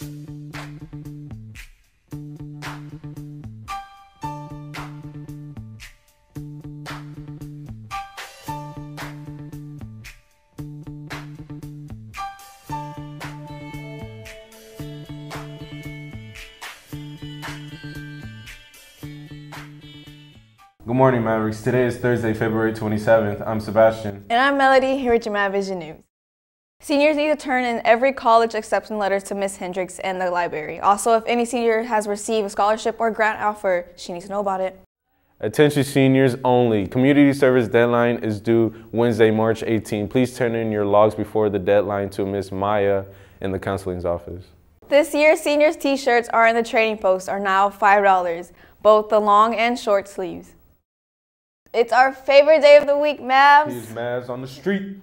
Good morning, Mavericks. Today is Thursday, February 27th. I'm Sebastian. And I'm Melody, here with your MAVision News. Seniors need to turn in every college acceptance letters to Ms. Hendricks and the library. Also, if any senior has received a scholarship or grant offer, she needs to know about it. Attention seniors only. Community service deadline is due Wednesday, March 18. Please turn in your logs before the deadline to Ms. Maya in the counseling's office. This year, seniors' t-shirts are in the trading post are now $5, both the long and short sleeves. It's our favorite day of the week, Mavs. Here's Mavs on the street.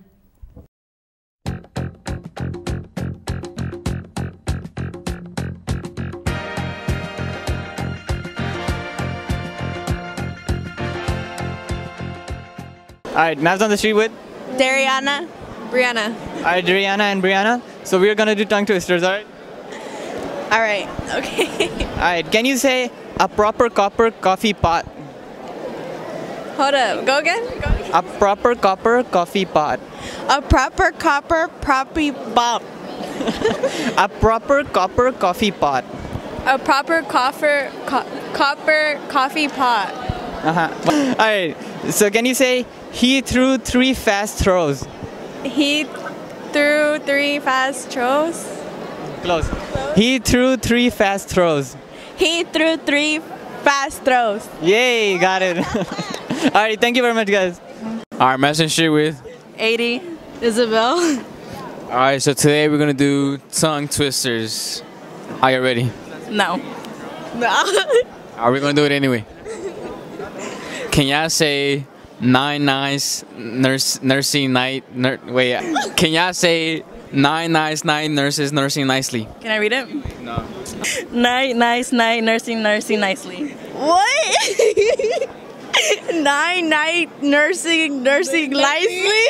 Alright, Mavs on the street with Dariana. Brianna. Alright, Dariana and Brianna. So we're gonna do tongue twisters, alright? Alright, okay. Alright, can you say a proper copper coffee pot? Hold up, go again? A proper copper coffee pot. A proper copper property bump. A proper copper coffee pot. A proper copper coffee pot. Alright, so can you say he threw 3 fast throws? He threw 3 fast throws. Close. He threw 3 fast throws. He threw 3 fast throws. Yay, got it. Alright, thank you very much, guys. Alright, Madison Street with 80. Isabel. Alright, so today we're gonna do tongue twisters. Are you ready? No. Are we gonna do it anyway? Can y'all say 9 nights nursing night? Can y'all say 9 nights night nurses nursing nicely? Can I read it? No. Night nursing nicely. What? 9 night nursing nicely.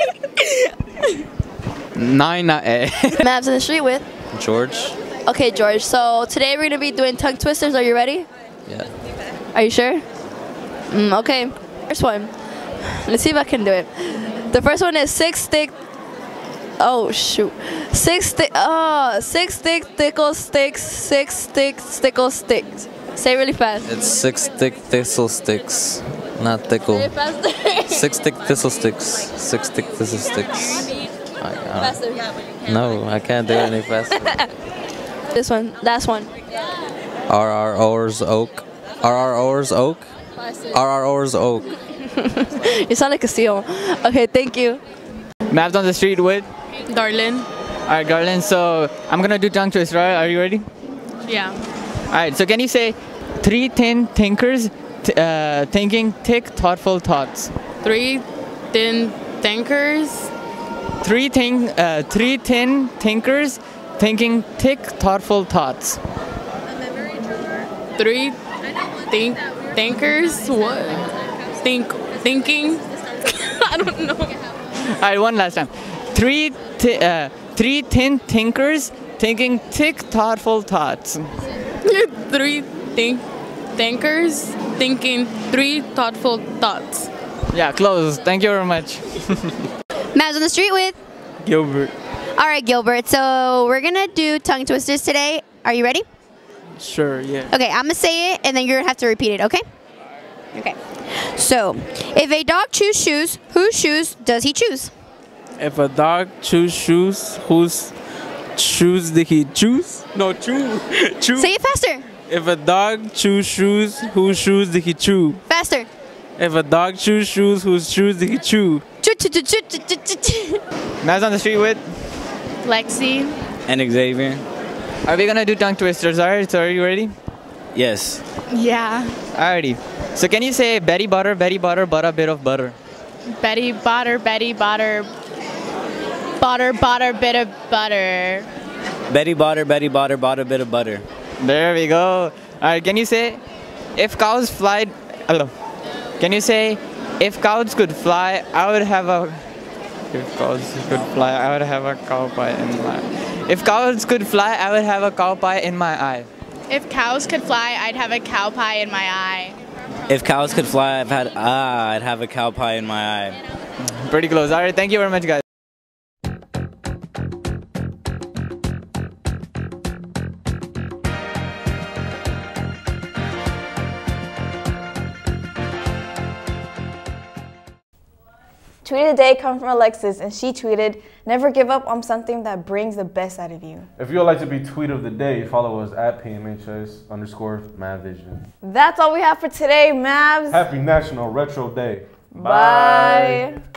9 night. Mavs on the street with George. Okay, George. So today we're gonna be doing tongue twisters. Are you ready? Yeah. Are you sure? Okay. First one. Let's see if I can do it. The first one is 6 stick. Oh shoot. 6 stick. 6 stick tickle sticks. 6 stick tickle sticks. Say it really fast. It's 6 stick thistle sticks, not tickle. Say it faster. 6 stick thistle sticks. 6 stick thistle sticks. Faster. No, I can't do it any faster. This one. Last one. RRO's oak. RRO's oak. RRO's oak. You sound like a seal. Okay, thank you. Mavs on the street with Darlin. Alright, Garland. So I'm gonna do tongue twister, right? Are you ready? Yeah. Alright, so can you say 3 thin thinkers thinking thick, thoughtful thoughts? 3 thin thinkers. 3 thin thinkers thinking thick, thoughtful thoughts. 3 thinkers. What? Thinking. I don't know. Alright, one last time. 3 thin thinkers thinking thick, thoughtful thoughts. 3 thinkers thinking 3 thoughtful thoughts. Yeah, close. Thank you very much. Mavs on the street with Gilbert. All right, Gilbert. So we're gonna do tongue twisters today. Are you ready? Sure, yeah. Okay, I'm gonna say it, and then you're gonna have to repeat it. Okay? Okay. So, if a dog chews shoes, whose shoes does he choose? If a dog chews shoes, whose shoes did he choose? No, chew. Say it faster. If a dog chews shoes, whose shoes did he chew? Faster. If a dog chews shoes, whose shoes did he chew? Mavs on the street with Lexi. And Xavier. Are we gonna do tongue twisters? Alright, so are you ready? Yes. Yeah. Alrighty. So can you say Betty butter, but a bit of butter? Betty butter, bit of butter. Betty butter, bought a bit of butter. There we go. Alright, can you say if cows flied? Hello. Can you say if cows could fly, I would have a. If cows could fly, I would have a cow pie in my. If cows could fly, I would have a cow pie in my eye. If cows could fly, I'd have a cow pie in my eye. If cows could fly, I'd have a cow pie in my eye. Pretty close. All right, thank you very much, guys. Tweet of the day comes from Alexis, and she tweeted, "Never give up on something that brings the best out of you." If you would like to be tweet of the day, follow us at PMHS_MAVision. That's all we have for today, Mavs. Happy National Retro Day. Bye.